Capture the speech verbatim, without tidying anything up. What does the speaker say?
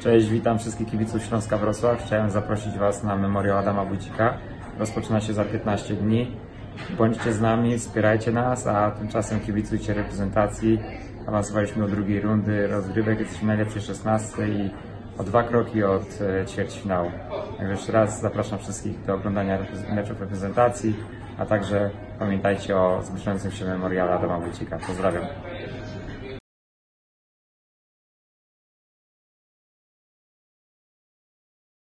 Cześć, witam wszystkich kibiców Śląska Wrocław. Chciałem zaprosić Was na Memoriał Adama Wójcika. Rozpoczyna się za piętnaście dni. Bądźcie z nami, wspierajcie nas, a tymczasem kibicujcie reprezentacji. Awansowaliśmy do drugiej rundy rozgrywek, jesteśmy najlepsi szesnastce i o dwa kroki od ćwierćfinału. Także jeszcze raz zapraszam wszystkich do oglądania meczów reprezentacji, a także pamiętajcie o zbliżającym się Memoriale Adama Wójcika. Pozdrawiam.